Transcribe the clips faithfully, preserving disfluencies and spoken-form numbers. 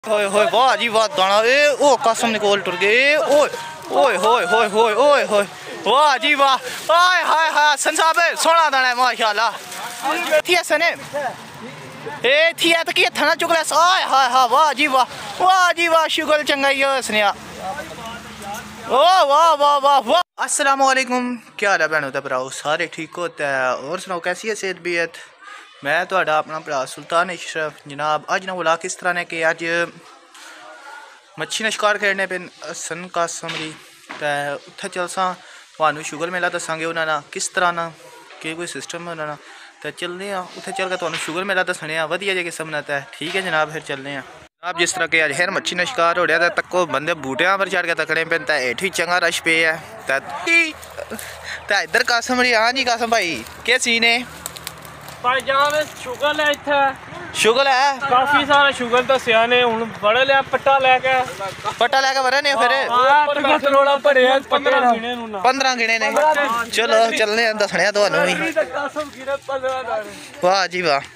होए होए वाह जी वाह दाना ए ओ कसम निकोल टुर गए ओए ओए होए होए होए ओए होए वाह जी वाह आय हाय हाय सन साहब सोना दाना है माशाल्लाह थी सने ए थी तो की थाना चुकला आय हाय हाय वाह जी वाह वाह जी वाह शुगर चंगा ही सनिया ओ वाह वाह वाह वाह। अस्सलाम वालेकुम, क्या हाल है भैनों ते भराओ, सारे ठीक होता है और सुनाओ कैसी है सेहत बीयत। मैं तो अपना भरा सुल्तान अशरफ जनाब। अज ना बोला किस तरह ने कि अज मच्छी ने शिकार खेड़ने पे सन कासमरी तो उत्थे चलसा थानू शुगर मेला दसांगे उन्होंने किस तरह ना कि कोई सिस्टम है उन्होंने तो चलने उत्थे चल के थानू शुगर मेला दसने वधिया जे किस्म ना। ठीक है जनाब, फिर चलने जनाब। जिस तरह के अज फिर मच्छी ने शिकार हो रहा तो तको बंदे बूटियां पर चढ़ के तकड़े पे तो हेठ भी चंगा रश पे है तो इधर कासमरी। हाँ जी कासम भाई क्या सीन है भाई जान शुगर है इत्थे शुगर है काफी सारा शुगर दसिया ने हुन बड़े लिया पट्टा लेके पट्टा लेके बरे ने फिर करोड़ा भरे पंद्रह गिने नु पंद्रह गिने ने। चलो चलने दसने थानू भी। वाह जी वाह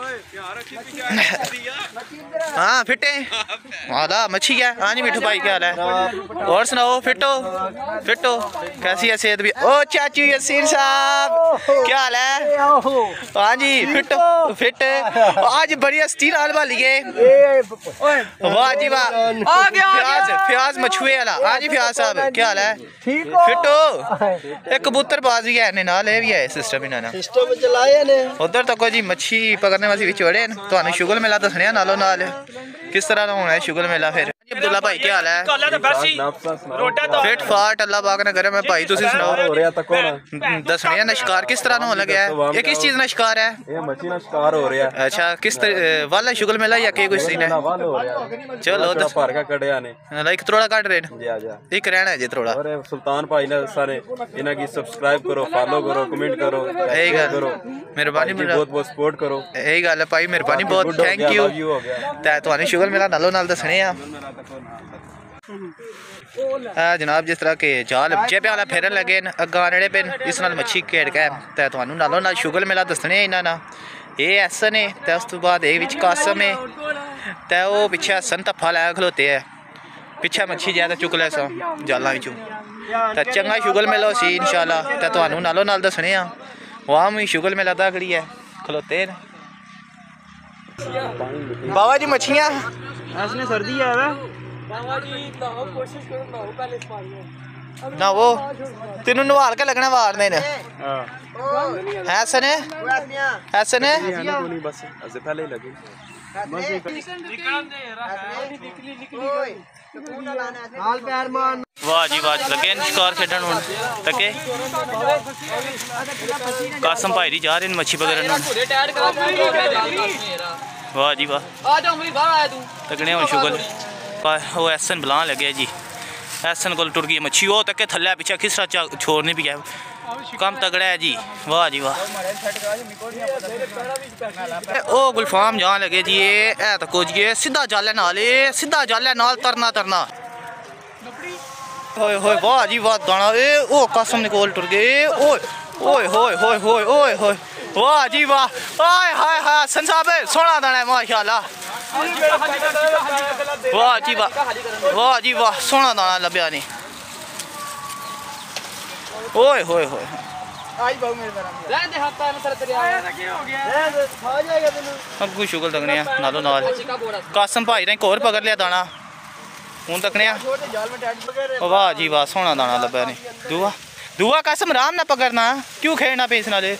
हाँ फिटे आदा मच्छी क्या। हाँ जी मिठू भाई क्या हाल है और सुनाओ फिटो फिटो कैसी है सेहत भी। ओ चाचू यसीर साहब क्या हाल है। हाँ जी फिटो फिट आज बड़ी हस्ती नाल भालिए। वाह जी वाह फ्याज फ्याज मछुए वाला। हाँ जी फ्याज साहब क्या हाल है फिटो। एक कबूतर बाज भी है नाल भी है सिस्टम इन्होंने सिस्टम चलाया ने उधर तक जी मच्छी पकड़ने वाले बिच वड़े तो शुगर मेला दसने नालों नाल किस तरह होना है शुगर मेला। फिर अब्दुल्ला भाई क्या हाल है फिट फाट अल्लाह पाक ने करे। मैं भाई तुसी सुनाओ दसने ना शिकार किस तरह होने लगे है। ये किस चीज ना शिकार है ये मच्छी ना शिकार हो रहा है। अच्छा किस वाला शुगर मेला या के कोई सीन है। चलो भर का कड़िया ने लाइक थोड़ा काट रहे एक रहना है जी थोड़ा। सुल्तान भाई ने सारे इन्हां की सब्सक्राइब करो फॉलो करो कमेंट करो यही गल करो मेहरबानी बहुत बहुत सपोर्ट करो। यही गल है भाई मेहरबानी बहुत थैंक यू। तो शुगर मेला नालों नाल दसने आ जनाब। जिस तरह के जाल चेपे वाला फेरन लगे अग्गा आने पे इस नाल मच्छी खेड़ के तो नालों नाल शुगर मेला दसने इन्होंने ये हसन है तो उस तो बाद ये कासम है तो वो पिछे हसन धफ्फा लै खलोते है पिछे मच्छी ज्यादा चुक लै सा जालों चू तो चंगा शुगर मेला सी इंशाल्लाह तो नालों नाल दसने वहाँ भी शुगर मेला तगड़ी है खलोते न बाबा जी मच्छियाँ ऐसने सर्दी है ना वो तेन नवाल के लगना वारने ने ऐसा ने ऐसा ने बस पहले ही लगे वाह जी वाह लगे शिकार खेडन हुन तके कासम भाई दी जा रहे मच्छी पकड़न। वाह जी वाह तकने हुन शुगर वो एसन बुला लगे जी एसन को टुर गई मच्छी वो तक थले पिछा खिसरा छोड़ने भी है कम तगड़ा है जी। वाह जी वाह ओ गुलफाम जान लगे जी ये है तको जी सीधा जाले नाल सीधा जाले नाल तरना तरना होए होए वाह जी वाह दाना ए ओ कसम निकोल टुर गए ओए ओए होए होए होए ओए होए वाह जी वाह आय हाय हाय सन साहब सोना दाना है माशाल्लाह। वाह जी वाह वाह जी वाह सोना दाना लभ्या नहीं। ओए होए होए अगू शुगर तकने नालों नाल कासम भाई ने एक होर पकड़ लिया दाना हूँ तकने। वाह जी वाह सोना दाना लभ्या नहीं। दुआ दुआ कासम आराम ना पकड़ना क्यों खेड़ना पे इस नाले।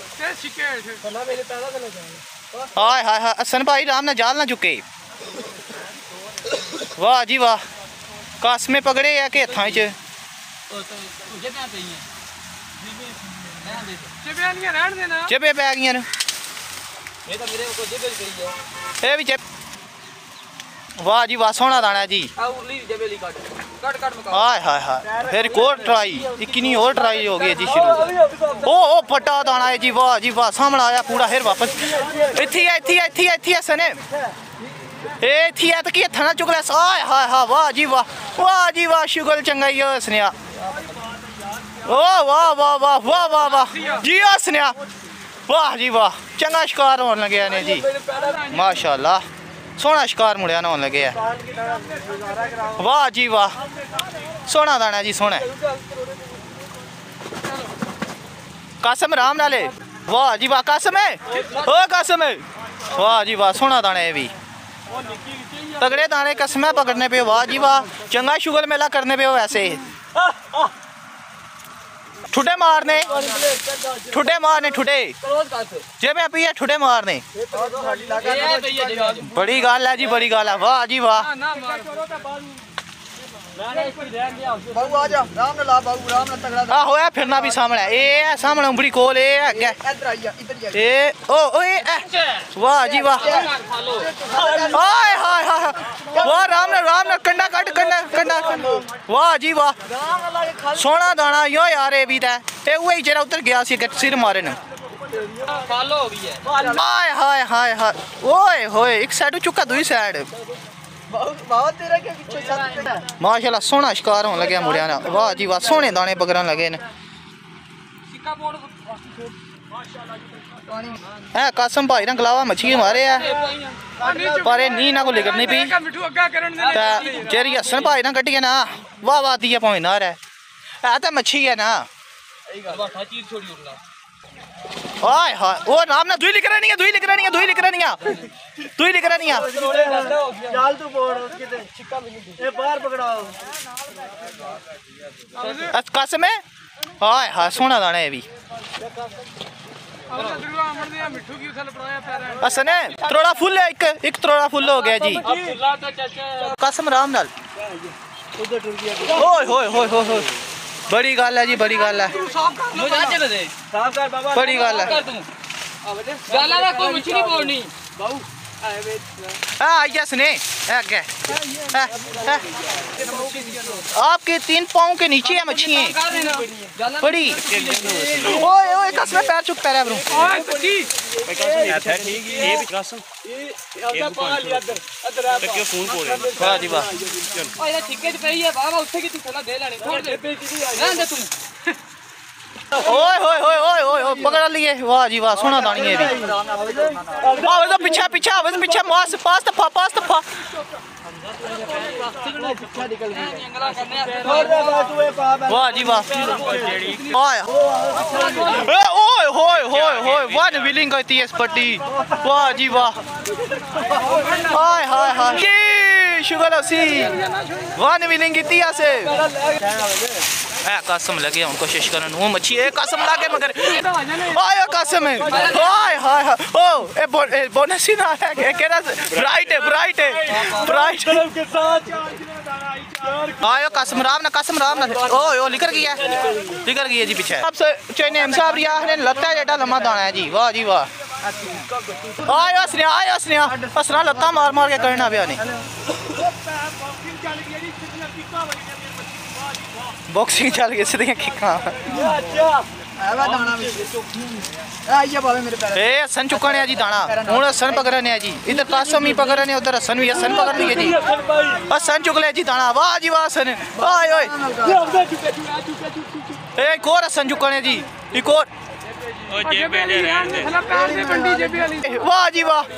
हाय हाय हाय हसन भाई राम ना जाल ना चुके। वाह जी वाह कासमे पकड़े है कि हथा च चिबे पै गई वाह जी वाह सोना दाना जी। हाय हाय हाय फिर एक और ट्राई इक्नी और ट्राई हो गई जी शुरू। ओ ओ फटा दाना है जी। वाह जी वाह सामने आया पूरा फिर वापस इत्थे इत्थे इत्थे इत्थे हसने ए थी तो की थाना चुकला हाय हाय हाय। वाह जी वाह वाह जी वाह शुगर चंगा ही हसनिया। ओ वाह वाह वाह वाह वाह वाह जी हसनिया। वाह जी वाह चंगा शिकार होने लगे ने जी माशाल्लाह। सोहना शिकार मुड़िया ना होने लगे है। वाह जी वाह सोहना दाना जी सोहना कासम राम नाले वाह जी वाह कासम है ओ कासम है वाह जी वाह सोहना दाना है भी तगड़े दाने कसमें पकड़ने पे वाह जी वाह चंगा शुगर मेला करने पे हो वैसे ठुडे मारने ठुडे मारने ठुडे जे मैं पी है ठुडे मारने बड़ी गल है जी बड़ी गल है वाह जी वाह आहो है फिरना भी सामने ए है सामने उंबड़ी कोल ए है ए ओ ओ ए वाह जी वाह हाय हाय हाय वाह राम ने राम ने कंडा कट कंडा कंडा वाह जी वाह सोना दाना यो यार ए भी ता ए वही जरा उधर गया सी सिर मारे ने फॉलो हो गई है हाय हाय हाय हाय ओए होए एक साइड चुका दूसरी साइड माशाल्लाह सोहना शिकार होने लगे मुड़िया ना वाह जी वाह सोहने दाने पकड़न लगे ने है कासम भाई ने गलावा मच्छी मारे है पर नी ना को लेकर नहीं पी जेरी हसन भाई ने कटिए ना वाह वाह दिया पहुंच ना है है तो मच्छी है ना हाय हाय ओ नाम ना दुई लिख रही है दुई लिख रही है दुई लिख रही है दुई लिख रही है जाल तू बोल उसके ते छिक्का ए बाहर पकड़ाओ कसम है हाय हाय सोना दाना है भी असन है त्रोड़ा फुल है एक एक त्रोड़ा फुल हो गया जी कसम राम नाल ओए होए होए होए बड़ी गल है जी बड़ी गल है बड़ी गल है कोई मछली नहीं बोलनी यस ने क्या आपके तीन पाँव के नीचे है मच्छी बड़ी ओए ओए कसम पैर चुप पैर ब्रो वाह जी वाह ओए होए होए ओए ओए पकड़ लिए वाह जी वाह सोना दानी है भी आवे तो पीछे पीछे आवे तो पीछे मास पास दफा पास दफा वाह जी वाह ओए ओए होए होए होए वन विलिंग करती है इस पट्टी वाह जी वाह हाय हाय हाय की शुगर सी वन विलिंग की से है कासम लगे हम कोशिश करन वो मच्छी है कासम लागे मगर आया कासम है हाय हाय हाय ओ ए बोनस ही ना है केरा ब्राइट है ब्राइट है ब्राइट के साथ आयो कासम राम ना कासम राम ना ओ ओ लिकर गया लिकर गया जी पीछे अब से चेने हम साहब रिया ने लत्ता जेटा लम्मा दाना है जी वाह जी वाह आयो असनिया आयो असनिया असना लत्ता मार मार के करना पिया ने बॉक्सिंग चल गई सीधे किका ए सन चुकने जी दाना हूँ सन पकड़ने है जी इधर कासम ही पकड़ने उधर सन भी सन पकड़ लिए जी बस सन चुक ले जी दाना वाह जी वाह सन आए ओए ए एक और सन चुकने जी एक और वाह जी वाह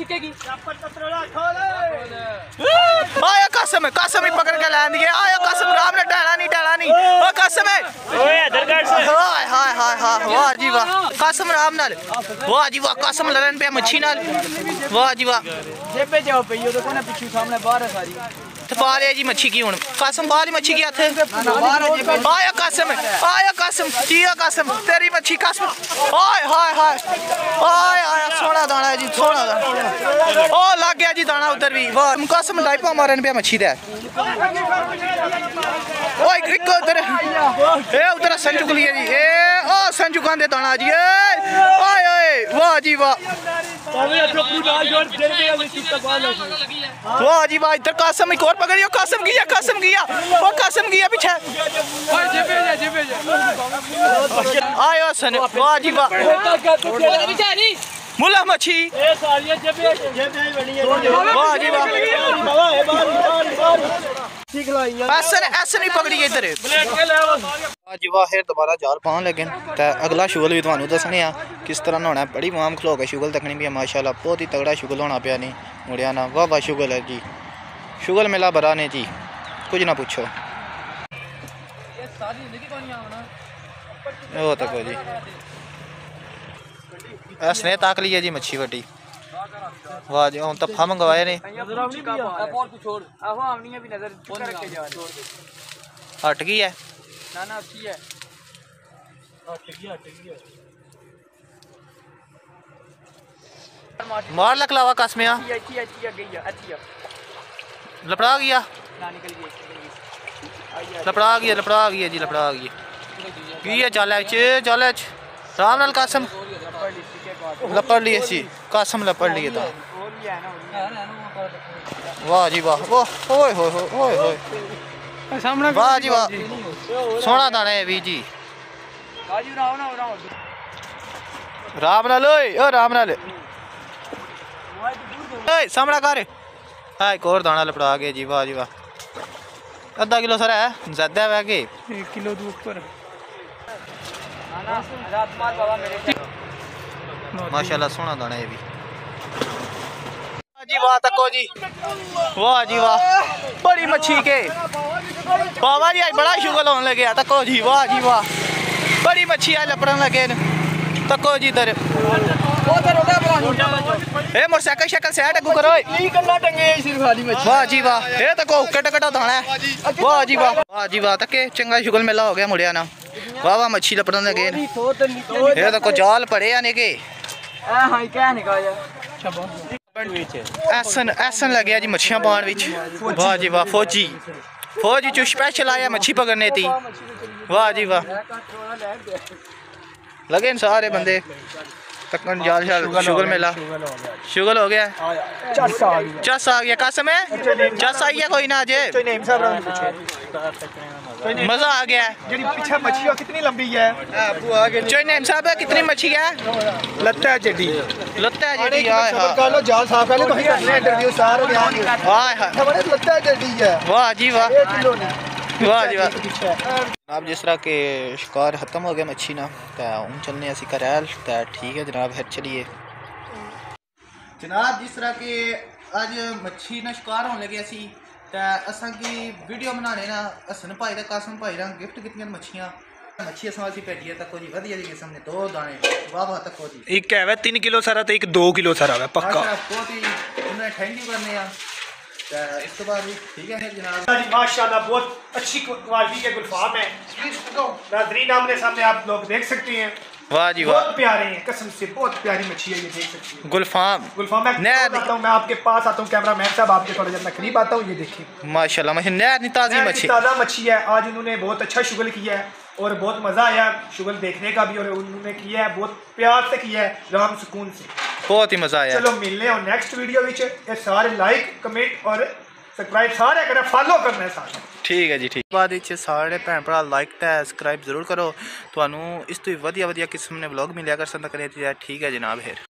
आया कासम कासम ही पकड़ के लान दिए आया कासम राम ने डाला नहीं डाला नहीं ओ कासम है हाय हाय हाय हाय वाह जी वाह कासम राम नाल वाह जी वाह कासम लड़न पे मच्छी नाल वाह जी वाह जेबे जाओ पे ये देखो ना पीछे सामने बाहर है सारी पा लिया जी मच्छी की हूं कासम बाहर मच्छी की हाथ आया कासम आया कासम जिया कासम तेरी मच्छी कासम हाय हाय हाय हाय आया सोना दाना है जी सोना दाना ओ लग गया जी दाना उधर भी वाह कासम लाइपा मारन पे मच्छी दे ओए एक उधर ए उधर सन चुक लिया जी ए ओ सन चुकान दे दाना जी ए ओए ओए वाह जी वाह वाह जी वाह इधर कासम एक और पकड़ियो कासम गया कासम गया वो कासम गया पीछे आयो सन वाह जी वाह मुला मच्छी वाह जी वाह ਐਸਨ ਐਸਨ ਵੀ ਪਕੜੀ ਇੱਧਰ ਅੱਜ ਵਾਹ ਫਿਰ ਦੁਬਾਰਾ ਜਾਲ ਪਾਉਣ ਲੱਗੇ ਤੇ ਅਗਲਾ ਸ਼ੁਗਲ ਵੀ ਤੁਹਾਨੂੰ ਦੱਸਣੇ ਆ ਕਿਸ ਤਰ੍ਹਾਂ ਨਹਾਉਣਾ। ਬੜੀ ਮਾਮ ਖਲੋ ਕੇ ਸ਼ੁਗਲ ਤੱਕਣੀ ਵੀ ਮਾਸ਼ਾਅੱਲਾ ਬਹੁਤ ਹੀ ਤਗੜਾ ਸ਼ੁਗਲ ਹੋਣਾ ਪਿਆ ਨਹੀਂ ਮੁੜਿਆ ਨਾ। ਵਾਹ ਵਾਹ ਸ਼ੁਗਲ ਹੈ ਜੀ, ਸ਼ੁਗਲ ਮੇਲਾ ਬਰਾ ਨੇ ਜੀ, ਕੁਝ ਨਾ ਪੁੱਛੋ। ਉਹ ਤੱਕੋ ਜੀ ਐਸਨੇ ਤਾਕ ਲਈ ਹੈ ਜੀ ਮੱਛੀ ਵੱਡੀ। वाह जी हम तफा मंगवाए ने हट गई है मार लकलावा कसमिया लपड़ा गया लपड़ा गया लपड़ा गया जी लपड़ा गया की है चल चल राम नाल कासम लपड़ लिए सी कासम लपड़ लिए था। वाह जी वाह वाह ओए होए होए होए सामने वाह जी वाह सोना दाना है भी जी राम नाल ओए ओ राम नाल ओए सामने कर हां एक और दाना लपड़ा गया जी। वाह जी वाह आधा किलो सर है ज्यादा है के एक किलो दो ऊपर माशाल्लाह सोना दाना है भी जी। वाह तको जी वाह जी वाह बड़ी मच्छी के बाबा जी आज बड़ा शुगल होने लगे तको जी। वाह जी वाह बड़ी मच्छी आज लपड़न लगे तको जी इधर ए मोटरसाइकिल शक्ल साइड अगू करो वाह जी वाह ए तको कट कटा दाना है। वाह जी वाह वाह जी वाह तके चंगा शुगल मेला हो गया मुड़िया ना। वाह वाह मच्छी लपड़न लगे ए तको जाल पड़े आने के ऐसन ऐसन लगे जी मच्छियां पान विच। वाह जी वाह फौजी फौजी चो स्पेशल आया मच्छी पकड़ने थी। वाह जी वाह लगे सारे बंदे तकन जाल शाल शुगल मेला शुगल हो गया चस आ गया कसम है चस आई है कोई ना अजे मजा आ गया। पीछे मच्छी कितनी लंबी है चोइनेम साहब कितनी मच्छी है लत्ता है जड़ी लत्ता है जड़ी हाय कर लो जाल साफ कर लो तो ही करने इंटरव्यू सारे ध्यान हाय हाय लत्ता है जड़ी है। वाह जी वाह एक किलो नहीं वाह जी वाह जनाब जिस तरह के शिकार खत्म हो गया मच्छी ना तो हूँ चलने असी करैल तो ठीक है जनाब फिर चलिए जनाब जिस तरह के अज मच्छी ना शिकार होने लगे असी तो असा की वीडियो बनाने ना हसन भाई का कासम भाई का गिफ्ट की मच्छियाँ मच्छी असा असी भेजी है तको जी वधिया जी किस्म ने दो दाने वाह वाह तको जी एक है तीन किलो सारा तो एक दो किलो सारा है पक्का बहुत ही उन्हें थैंक यू करने इस तो बाद ठीक है जनाब माशाल्लाह बहुत अच्छी क्वालिटी के गुलफाम है नाज़रीन आमने सामने आप लोग देख सकते हैं। वाह जी वाह बहुत प्यारे हैं कसम से बहुत प्यारी मच्छी है ये देख सकते हैं गुलफाम गुलफाम मैं आता हूँ मैं आपके पास आता हूँ कैमरा मैन साहब आपके थोड़ा जब करीब आता हूँ ये देखिए माशाल्लाह मच्छी नहर की ताज़ी मच्छी ताज़ा मच्छी है। आज उन्होंने बहुत अच्छा शुगल किया है और बहुत मज़ा आया शुगल देखने का भी और उन्होंने किया है बहुत प्यार से किया है राम सुकून से बहुत ही मज़ा आया। चलो मिलने और नेक्स्ट वीडियो विच सारे लाइक कमेंट और सबसक्राइब सारे करें फॉलो करना है सारे ठीक है जी ठीक बाद सारे भैन भरा लाइक तो सबसक्राइब जरूर करो तो इस तो वधिया वधिया किस्म ने व्लॉग मिलिया कर सकता करें ठीक है जनाब फिर।